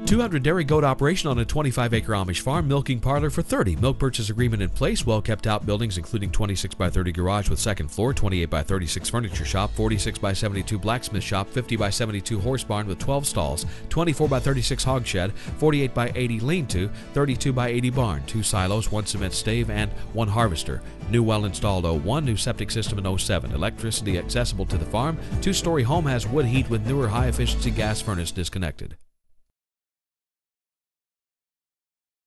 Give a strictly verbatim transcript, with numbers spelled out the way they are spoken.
two hundred dairy goat operation on a twenty-five acre Amish farm. Milking parlor for thirty. Milk purchase agreement in place. Well kept outbuildings including twenty-six by thirty garage with second floor, twenty-eight by thirty-six furniture shop, forty-six by seventy-two blacksmith shop, fifty by seventy-two horse barn with twelve stalls, twenty-four by thirty-six hog shed, forty-eight by eighty lean-to, thirty-two by eighty barn, two silos, one cement stave, and one harvester. New well installed oh one, new septic system in oh seven. Electricity accessible to the farm. Two-story home has wood heat with newer high-efficiency gas furnace disconnected.